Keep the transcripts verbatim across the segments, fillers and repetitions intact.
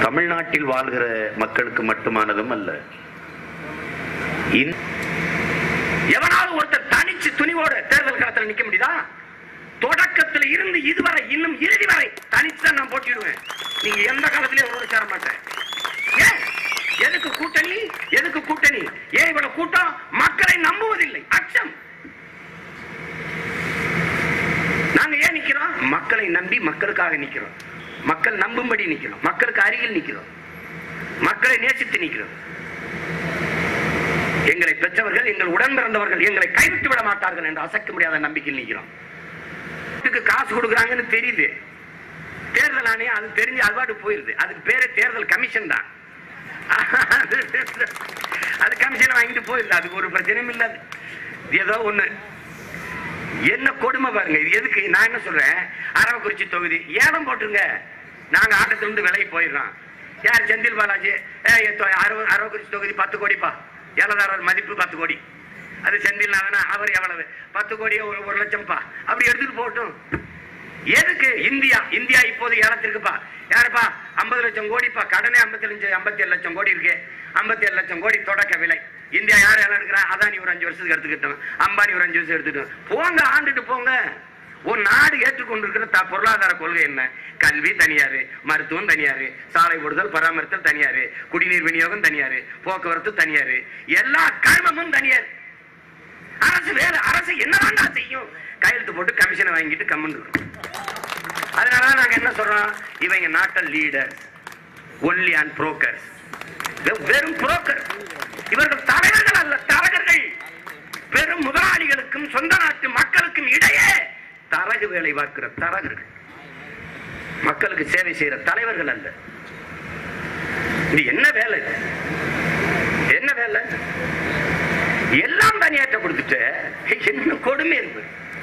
தமிழ்நாட்டில் வாழ்கிற மக்களுக்கு மட்டுமானதும் அல்ல. எவனாவது ஒருத்தர் தனிச்சு துணிவோட தேர்தல் காலத்தில் நிக்க முடியுதா? தொடக்கத்தில் இருந்து இதுவரை இன்னும் இறுதி வரை தனிச்சுதான் நான் போட்டிடுவேன். நீங்க எந்த காலத்திலயும் அவரோட சேர மாட்டேன். எதுக்கு கூட்டணி? எதுக்கு கூட்டணி? ஏன் இவ்வளவு கூட்டம்? மக்களை நம்புவதில்லை, அச்சம். நாங்க ஏன் நிக்கிறோம்? மக்களை நம்பி மக்களுக்காக நிக்கிறோம். மக்கள் நம்பும்படி நிக்கிறோம். மக்களுக்கு அருகில் நிக்கிறோம். மக்களை நேசித்து நிக்கிறோம். எங்களை பெற்றவர்கள், எங்கள் உடன் பிறந்தவர்கள் எங்களை கைவிட்டு விட மாட்டார்கள் என்று அசைக்க முடியாத நம்பிக்கையில் நிற்கிறோம். காசு கொடுக்குறாங்கன்னு தெரியுது. தேர்தல் ஆணையம் அது தெரிஞ்சு அல்வாடு போயிருது. அதுக்கு பேரே தேர்தல் கமிஷன் தான். அது கமிஷன் வாங்கிட்டு போயிருது. அதுக்கு ஒரு பிரச்சனையும் இல்லை. ஏதோ ஒண்ணு என்ன கொடுமை பாருங்க. இது எதுக்கு? நான் என்ன சொல்றேன், அரவக்குறிச்சி தொகுதி ஏலம் போட்டுருங்க, நாங்க ஆட்டத்திலிருந்து விலகி போயிடுறோம். யார்? செந்தில் பாலாஜி. அரவக்குறிச்சி தொகுதி பத்து கோடிப்பா, ஏலதாரர் மதிப்பு பத்து கோடி. அது செந்தில் நாதனா, அவர் எவ்வளவு? பத்து கோடியே ஒரு ஒரு லட்சம்ப்பா. அப்படி எடுத்துட்டு போட்டும். எதுக்கு? இந்தியா இந்தியா இப்போது ஏலத்திற்குப்பா. யாருப்பா? ஐம்பது லட்சம் கோடிப்பா. கடனே ஐம்பத்தி அஞ்சு ஐம்பத்தி ஏழு லட்சம் கோடி இருக்கு. ஐம்பத்தி ஏழு லட்சம் கோடி தொடக்க விலை. இந்தியா யார் ஏலம் எடுக்கிறா? அதானி ஒரு அஞ்சு வருஷத்துக்கு எடுத்துக்கிட்டோம், அம்பானி ஒரு அஞ்சு வருஷம் எடுத்துக்கிட்டோம். போங்க, ஆண்டுட்டு போங்க. ஒரு நாடு ஏற்றுக்கொண்டிருக்கிற பொருளாதார கொள்கை என்ன? கல்வி தனியாரு, மருத்துவம் தனியாரு, சாலை போடுதல் பராமரித்தல் தனியாரு, குடிநீர் விநியோகம் தனியாரு, போக்குவரத்து தனியாரு, எல்லா கர்மமும் தனியார். அரசு வேறு. அரசு என்னதான் செய்யும்? கையெழுத்து போட்டு கமிஷனை வாங்கிட்டு கம்மன் இருக்கும். அதனாலதான் நாங்க என்ன சொல்றோம், இவங்க நாட்டல் லீடர் ஒன்லி அண்ட் புரோக்கர். வெறும் புரோக்கர். இவர்கள் தலைவர்கள் அல்ல, தரகர்கள். பெரும் முதலாளிகளுக்கும் சொந்த நாட்டு மக்களுக்கும் இடையே தரகு வேலை பார்க்கிற தரகர்கள், மக்களுக்கு சேவை செய்யற தலைவர்கள் அல்ல. இது என்ன வேலை? என்ன வேலை? எல்லாம் தனியாற்ற கொடுத்துட்டு என்ன கொடுமை இருக்கு.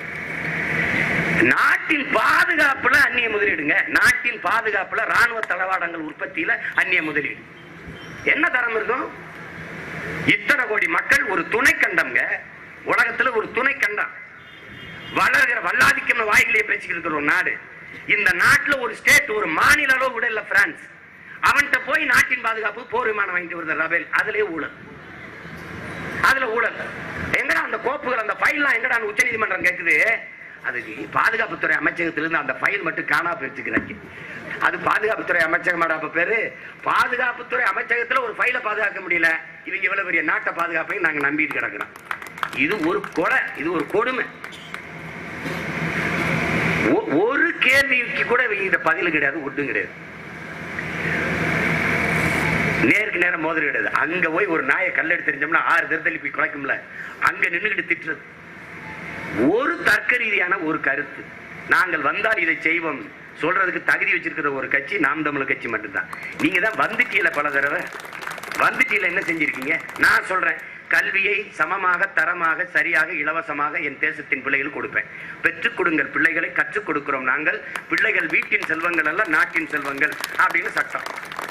நாட்டின் பாதுகாப்புல அந்நிய முதலீடுங்க. நாட்டின் பாதுகாப்புல ராணுவ தளவாடங்கள் உற்பத்தியில அந்நிய முதலீடு. என்ன தரம் இருக்கும்? இத்தனை கோடி மக்கள், ஒரு துணை கண்டம்ங்க. உலகத்துல ஒரு துணை கண்டம், வளர்கிற வல்லாதிக்கம் வாய்களையே பேசிக்கிட்டு இருக்கிற ஒரு நாடு. இந்த நாட்டுல ஒரு ஸ்டேட், ஒரு மாநில அளவு கூட இல்ல பிரான்ஸ். அவன்கிட்ட போய் நாட்டின் பாதுகாப்பு போர் விமானம் வாங்கிட்டு வருது ரபேல். அதுலயே ஊழல். அதுல ஊழல். எங்கடா அந்த கோப்புகள், அந்த ஃபைல்லாம் எங்கடா உச்ச நீதிமன்றம் கேட்குது? அதுக்கு பாதுகாப்புத்துறை அமைச்சகத்திலிருந்து அந்த ஃபைல் மட்டும் காணா போயிடுச்சுக்கிறாங்க. அது பாதுகாப்புத்துறை அமைச்சகமாடா அப்ப பேரு? பாதுகாப்புத்துறை அமைச்சகத்துல ஒரு ஃபைலை பாதுகாக்க முடியல. இவங்க இவ்வளவு பெரிய நாட்டை பாதுகாப்பையும் நாங்க நம்பிட்டு கிடக்கிறோம். இது ஒரு கொலை, இது ஒரு கொடுமை. ஒரு கேள்விக்கு கூட இவங்க பதில் கிடையாது, ஒட்டும் கிடையாது. நேருக்கு நேரம் மோதல் கிடையாது. அங்க போய் ஒரு நாயை கல்லெடுத்து தெரிஞ்சோம்னா ஆறு தெருத்தள்ளி போய் குலைக்கும்ல, அங்க நின்றுகிட்டு திட்டுறது. ஒரு தர்க்க ரீதியான ஒரு கருத்து, நாங்கள் வந்தால் இதை செய்வோம் சொல்றதுக்கு தகுதி வச்சிருக்கிற ஒரு கட்சி நாம் தமிழர் கட்சி மட்டும்தான். நீங்க தான் வந்துட்டீல, பல தடவை வந்துட்டீல. என்ன செஞ்சிருக்கீங்க? நான் சொல்றேன், கல்வியை சமமாக, தரமாக, சரியாக, இலவசமாக என் தேசத்தின் பிள்ளைகள் கொடுப்பேன். பெற்றுக் கொடுங்கள் பிள்ளைகளை, கற்றுக் கொடுக்கிறோம் நாங்கள். பிள்ளைகள் வீட்டின் செல்வங்கள் அல்ல, நாட்டின் செல்வங்கள் அப்படின்னு சட்டம்.